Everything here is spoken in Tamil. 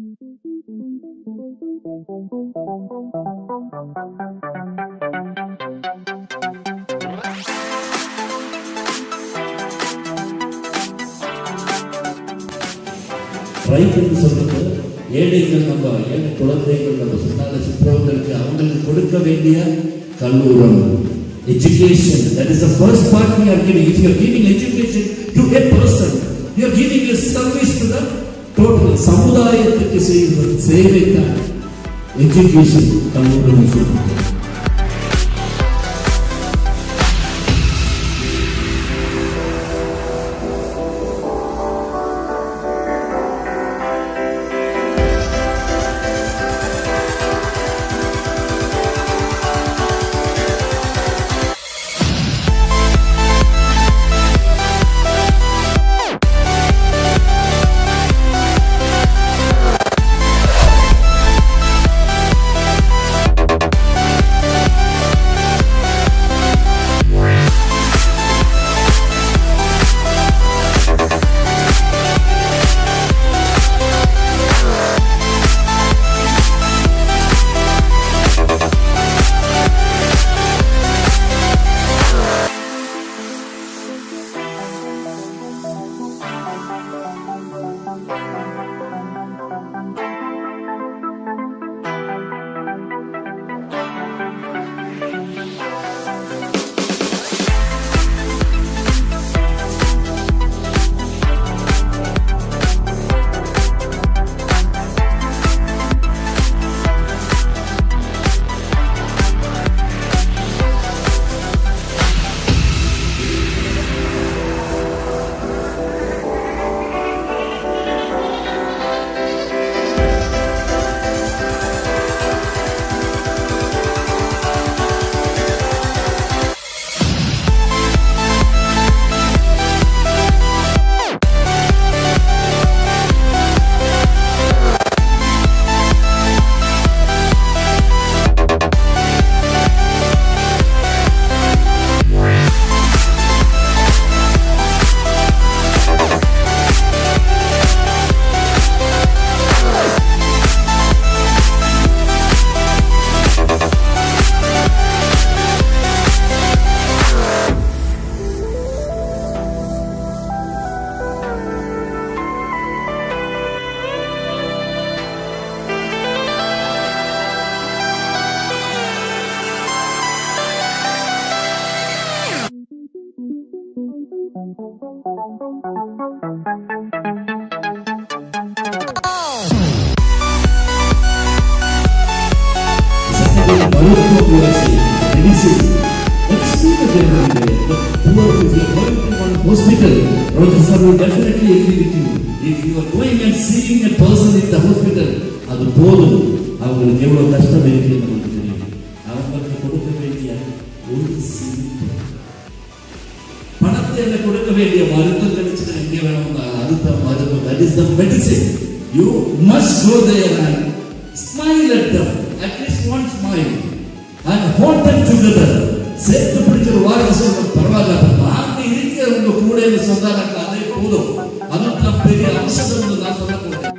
ரைட்டுன்னு சொல்றது ஏழைகள் நம்ம ஏழை குழந்தைகள் நம்ம சொன்னால சிற்றவங்களுக்கு அவங்களுக்கு கொடுக்க வேண்டிய கல்லூரம் education. That is the first part we are giving. If you are giving education to a person, you are giving a service to the total சமுதாயத்துக்கு செய்கிற சேவை தான் education கல்லூரம் சொல்றது. Hospital, Professor will definitely agree with you. If you are going and seeing a person in the hospital, அது போதும் அவங்களுக்கு எவ்வளவு கஷ்டம் இருக்கு நமக்கு தெரியும். அவங்களுக்கு கொடுக்க வேண்டிய ஒரு சிரிப்பு, பணத்தை என்ன கொடுக்க வேண்டிய மருத்துவம் கிடைச்சது எங்கே வேணும் அதுதான் மருத்துவம். That is the medicine. You must go there and smile at them, at least one smile, and hold them together. சேர்த்து பிடிச்ச ஒரு வார்த்தை சொல்ற பரவாயில்ல, வாங்க இருக்கிற உங்க கூட சொன்னாங்க அதே போதும். அதுதான் பெரிய அவசரம் நான் சொல்ல போறேன்.